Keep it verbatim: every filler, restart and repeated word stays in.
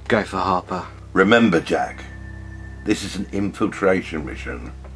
Go for Harper. Remember, Jack, this is an infiltration mission.